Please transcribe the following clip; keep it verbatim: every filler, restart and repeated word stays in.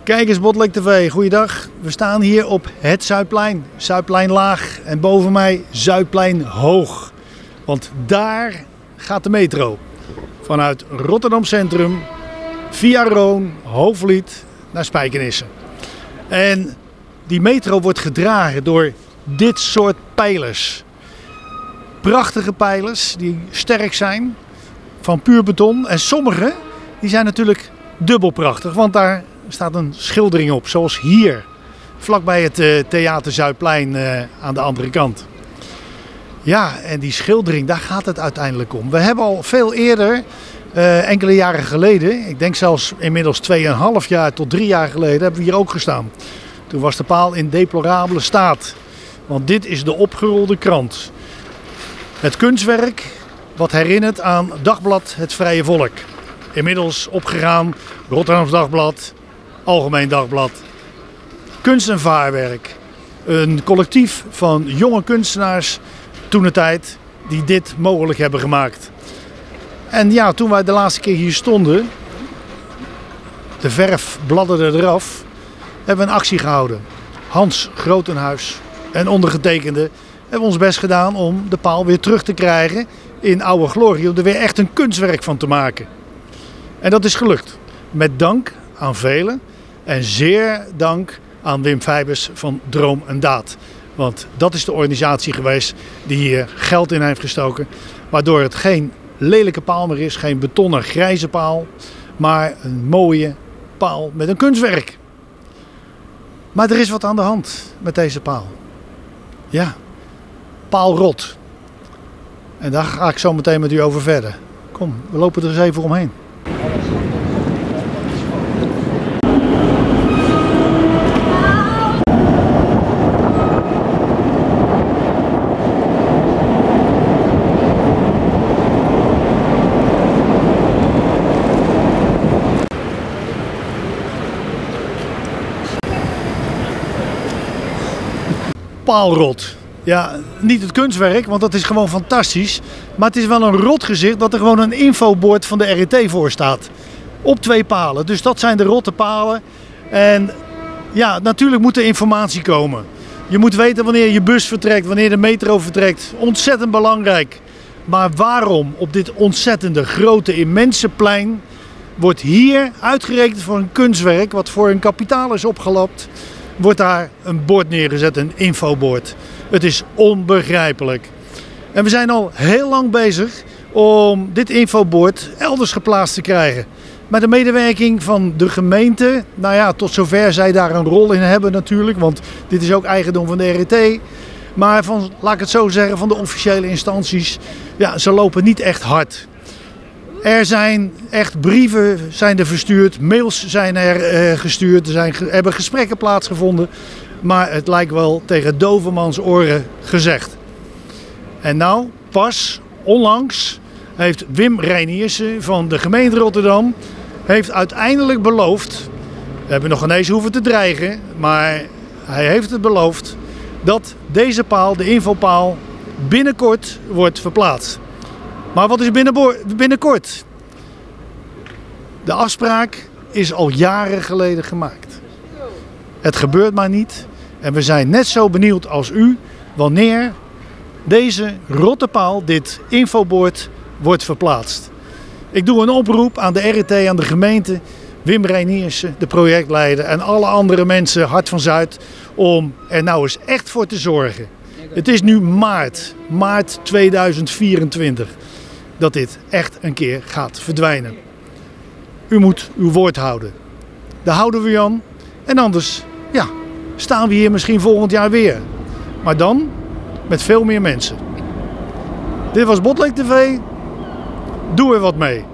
Kijk eens Botlek T V, goeiedag. We staan hier op het Zuidplein. Zuidplein laag en boven mij Zuidplein hoog. Want daar gaat de metro. Vanuit Rotterdam Centrum, via Roon, Hoofdvliet naar Spijkenisse. En die metro wordt gedragen door dit soort pijlers. Prachtige pijlers die sterk zijn, van puur beton. En sommige die zijn natuurlijk dubbel prachtig, want daar staat een schildering op, zoals hier, vlakbij het uh, Theater Zuidplein uh, aan de andere kant. Ja, en die schildering, daar gaat het uiteindelijk om. We hebben al veel eerder, uh, enkele jaren geleden, ik denk zelfs inmiddels tweeënhalf jaar tot drie jaar geleden, hebben we hier ook gestaan. Toen was de paal in deplorabele staat, want dit is de opgerolde krant. Het kunstwerk wat herinnert aan Dagblad Het Vrije Volk. Inmiddels opgegaan, Rotterdams Dagblad, Algemeen Dagblad. Kunst en vaarwerk. Een collectief van jonge kunstenaars toentertijd die dit mogelijk hebben gemaakt. En ja, toen wij de laatste keer hier stonden, de verf bladderde eraf, hebben we een actie gehouden. Hans Grotenhuis en ondergetekende hebben ons best gedaan om de paal weer terug te krijgen in oude glorie. Om er weer echt een kunstwerk van te maken. En dat is gelukt. Met dank aan velen en zeer dank aan Wim Fijbers van Droom en Daad. Want dat is de organisatie geweest die hier geld in heeft gestoken. Waardoor het geen lelijke paal meer is, geen betonnen grijze paal. Maar een mooie paal met een kunstwerk. Maar er is wat aan de hand met deze paal. Ja, paalrot. En daar ga ik zo meteen met u over verder. Kom, we lopen er eens even omheen. Paalrot. Ja, niet het kunstwerk, want dat is gewoon fantastisch. Maar het is wel een rot gezicht dat er gewoon een infobord van de R E T voor staat. Op twee palen. Dus dat zijn de rotte palen. En ja, natuurlijk moet er informatie komen. Je moet weten wanneer je bus vertrekt, wanneer de metro vertrekt. Ontzettend belangrijk. Maar waarom op dit ontzettende grote, immense plein wordt hier uitgerekend voor een kunstwerk wat voor een kapitaal is opgelapt, wordt daar een bord neergezet, een infobord. Het is onbegrijpelijk. En we zijn al heel lang bezig om dit infobord elders geplaatst te krijgen. Met de medewerking van de gemeente, nou ja, tot zover zij daar een rol in hebben natuurlijk, want dit is ook eigendom van de R E T. Maar van, laat ik het zo zeggen, van de officiële instanties, ja, ze lopen niet echt hard. Er zijn echt brieven zijn er verstuurd, mails zijn er uh, gestuurd, er zijn, hebben gesprekken plaatsgevonden. Maar het lijkt wel tegen dovermans oren gezegd. En nou, pas onlangs heeft Wim Reiniërsen van de gemeente Rotterdam heeft uiteindelijk beloofd, we hebben nog ineens hoeven te dreigen, maar hij heeft het beloofd, dat deze paal, de infopaal, binnenkort wordt verplaatst. Maar wat is binnenkort? De afspraak is al jaren geleden gemaakt. Het gebeurt maar niet. En we zijn net zo benieuwd als u wanneer deze rotte paal, dit infobord, wordt verplaatst. Ik doe een oproep aan de R E T, aan de gemeente, Wim Reiniërsen, de projectleider en alle andere mensen, Hart van Zuid, om er nou eens echt voor te zorgen. Het is nu maart, maart tweeduizend vierentwintig, dat dit echt een keer gaat verdwijnen. U moet uw woord houden. Daar houden we u aan. En anders, ja, staan we hier misschien volgend jaar weer. Maar dan met veel meer mensen. Dit was Botlek T V. Doe er wat mee.